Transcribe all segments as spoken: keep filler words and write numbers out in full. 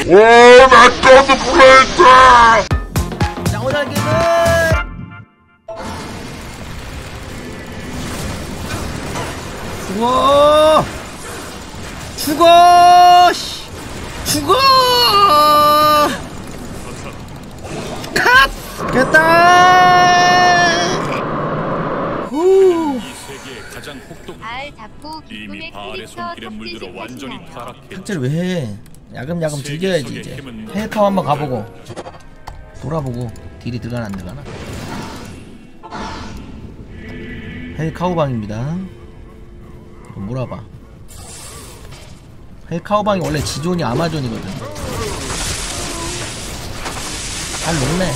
오, 맥가드 플레이트! 자, 오살기는 죽어! 죽어! 씨! 죽어! 컷! 됐다! 후! 알 잡고 기쁨의 캐릭터 탑재 완전히 타락해. 탑재를 왜 해? 야금야금 즐겨야지 이제. 헬카우 한번 가보고 돌아보고 딜이 들어가나 안 들어가나. 헬카우방입니다. 몰아봐. 헬카우방이 원래 지존이 아마존이거든. 잘 녹네.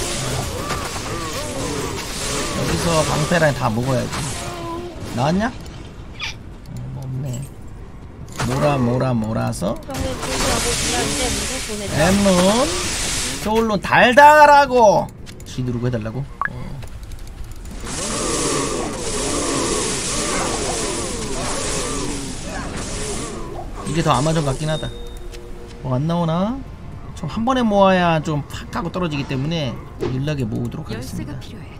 여기서 방패라인 다 먹어야지. 나왔냐? 어, 뭐 없네. 몰아 몰아 몰아서 엠론 소울론 달달하라고 G 누르고 해달라고. 어. 이게 더 아마존 같긴 하다. 뭐 안 나오나? 좀 한 번에 모아야 좀 팍 하고 떨어지기 때문에 일나게 모으도록 하겠습니다.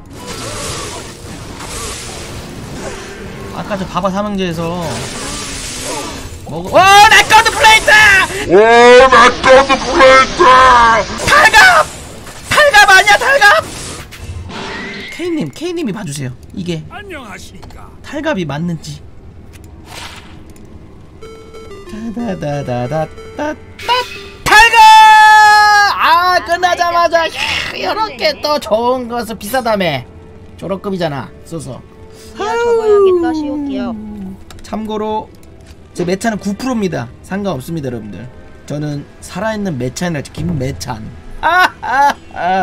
아까 저 바바 삼형제에서 먹어. 와, 맥가드 플레이트! 오, 맥가드 플레이트! 탈갑! 탈갑 아니야, 탈갑! K님, K님이 봐주세요. 이게 안녕하십니까. 탈갑이 맞는지. 다다다다다다 탈갑! 아, 끝나자마자 이렇게 또 좋은 것은 비싸다며. 졸업급이잖아, 써서. 적어야겠다. 시올게요. 참고로 제 매차는 구 퍼센트입니다. 상관없습니다, 여러분들. 저는 살아있는 매찬이라 김매찬. 아아아.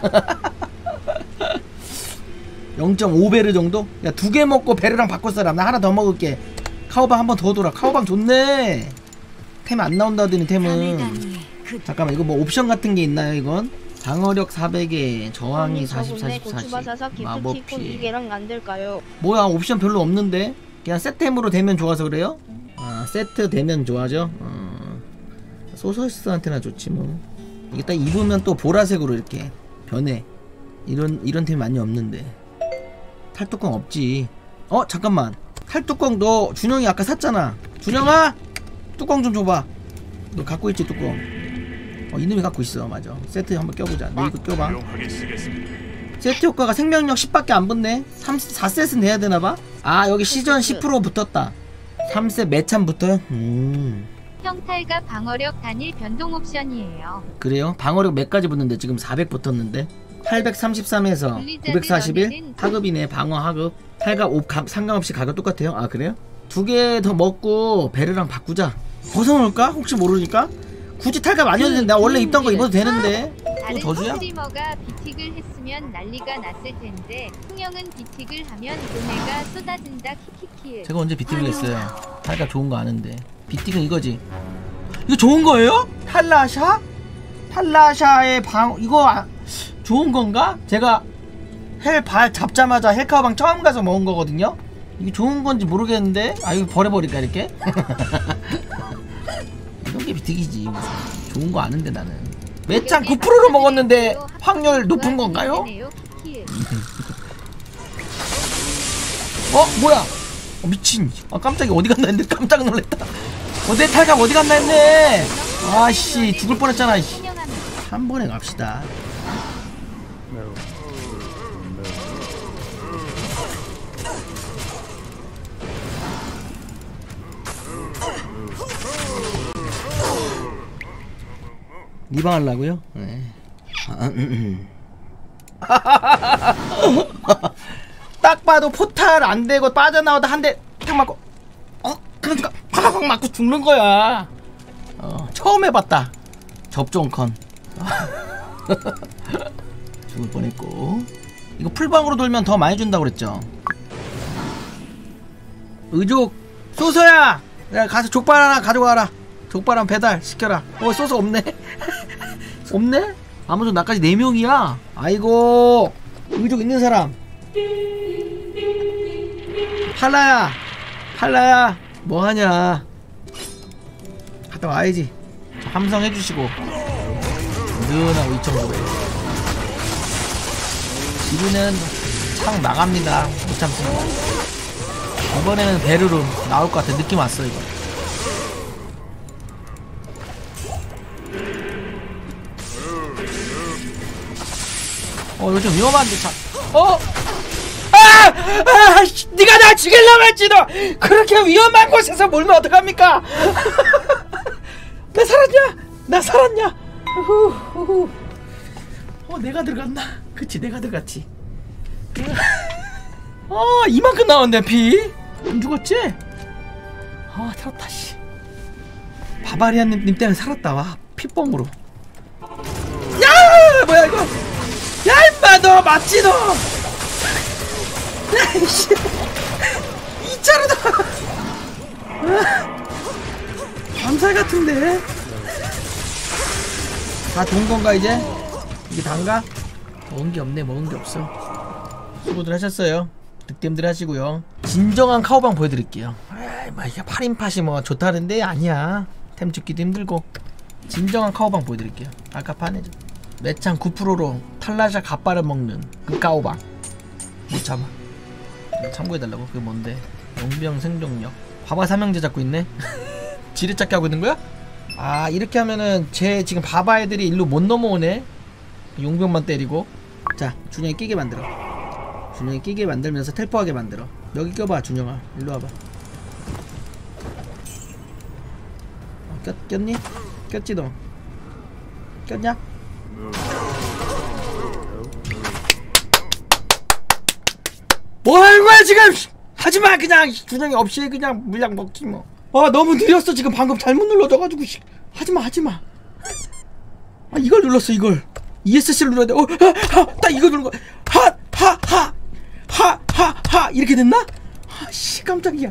영 점 오 베르 정도? 야, 두 개 먹고 베르랑 바꿀 사람. 나 하나 더 먹을게. 카우방 한 번 더 돌아. 카우방 좋네. 템 안 나온다더니 템은. 잠깐만, 이거 뭐 옵션 같은 게 있나요, 이건? 방어력 사백에 저항이 사십, 사십, 사십. 마법 피해. 이게랑 안 될까요? 뭐야, 옵션 별로 없는데? 그냥 세트템으로 되면 좋아서 그래요? 아, 세트 되면 좋아져? 어, 소서스한테나 좋지 뭐. 이게 딱 입으면 또 보라색으로 이렇게 변해. 이런 이런 템이 많이 없는데. 탈뚜껑 없지. 어, 잠깐만. 탈뚜껑 너 준영이 아까 샀잖아. 준영아, 뚜껑 좀 줘봐. 너 갖고 있지 뚜껑? 어, 이놈이 갖고 있어. 맞아. 세트 한번 껴보자. 너 이거 껴봐. 세트 효과가 생명력 십밖에 안 붙네. 삼, 사 셋은 돼야 되나봐. 아, 여기 시전 십 퍼센트 붙었다. 삼 셋 매참 붙어요? 음. 형탈과 방어력 단일 변동 옵션이에요. 그래요? 방어력 몇 가지 붙는데 지금 사백 붙었는데? 팔백삼십삼에서 구백사십일 하급이네. 방어 하급. 탈과 옵 상관없이 가격 똑같아요. 아, 그래요? 두 개 더 먹고 베르랑 바꾸자. 벗어놓을까? 혹시 모르니까? 굳이 탈갑 아니어도 되는데. 나 원래 입던 거 입어도 되는데. 다른 더 주냐? 스트리머가 비틱을 했으면 난리가 났을 텐데 흥영은 비틱을 하면 돈해가 쏟아진다. 키키키. 제가 언제 비틱을 했어요? 탈갑 좋은 거 아는데. 비틱은 이거지. 이거 좋은 거예요? 탈라샤? 탈라샤의 방 이거 아, 좋은 건가? 제가 헬 발 잡자마자 헬카우방 처음 가서 먹은 거거든요. 이게 좋은 건지 모르겠는데. 아, 이거 버려버릴까 이렇게? 이런 게 비틱이지. 좋은 거 아는데 나는. 매창 구 퍼센트로 먹었는데 확률 높은 건가요? 어? 뭐야? 어, 미친. 아, 깜짝이야. 어디 갔나 했는데 깜짝 놀랐다. 어, 내 탈갑 어디 갔나 했네. 아씨, 죽을 뻔했잖아. 한 번에 갑시다. 리방 하려고요? 네. 아, 음, 음. 딱 봐도 포탈 안 되고 빠져나오다 한 대 탁 맞고, 어? 그러니까 팍팍 맞고 죽는 거야. 어, 처음 해봤다. 접종컨. 죽을 뻔했고. 이거 풀방으로 돌면 더 많이 준다고 그랬죠. 의족 소서야, 야, 가서 족발 하나 가져와라. 족발 한 배달 시켜라. 어, 소스 없네. 없네? 아무튼 나까지 네 명이야. 아이고, 의족 있는 사람. 팔라야, 팔라야, 뭐하냐. 갔다 와야지. 함성 해주시고. 든든하고 이천구백. 지리는 창 나갑니다. 못 참습니다. 이번에는 베르로 나올 것 같아. 느낌 왔어 이거. 어 이거 좀 위험한데 참. 어? 아! 아! 씨, 네가 나 죽이려고 했지 너! 그렇게 위험한 곳에서 몰면 어떡합니까? 나 살았냐? 나 살았냐? 우후, 우후. 어 내가 들어갔나? 그치 내가 들어갔지. 어 이만큼 나왔네 피. 안 죽었지? 아 살았다 씨. 바바리안님 님 때문에 살았다. 와 피뻥으로. 야 뭐야 이거. 야 임마 너 맞지 너. 야이씨 이 차로다. 암살 같은데. 다 돈 건가 이제? 이게 단가? 먹은 게 없네. 먹은 게 없어. 수고들 하셨어요. 득템들 하시고요. 진정한 카오방 보여드릴게요. 에이 뭐 이게 팔 인팟이 뭐 좋다는데 아니야. 템 죽기도 힘들고. 진정한 카오방 보여드릴게요. 아까 판에 매창 구 퍼센트로 탈라샤 갓바를 먹는 그 카오방. 못 참아. 참고해달라고? 그게 뭔데? 용병 생존력. 바바 삼형제 잡고 있네? 지뢰찾기 하고 있는 거야? 아 이렇게 하면은 제 지금 바바 애들이 일로 못 넘어오네. 용병만 때리고. 자 준영이 끼게 만들어. 준영이 끼게 만들면서 텔포하게 만들어. 여기 껴봐 준영아. 일로 와봐. 어, 꼈, 꼈니? 꼈지 너? 꼈냐? 뭐 하는 거야 지금! 하지마 그냥! 준영이 없이 그냥 물량 먹지 뭐. 아 너무 느렸어 지금. 방금 잘못 눌러져가지고. 하지마 하지마. 아 이걸 눌렀어 이걸. 이에스씨를 눌러야 돼. 어, 하, 하, 딱 이거 누른 거. 하, 하, 하, 하, 하, 하 이렇게 됐나? 아씨 깜짝이야.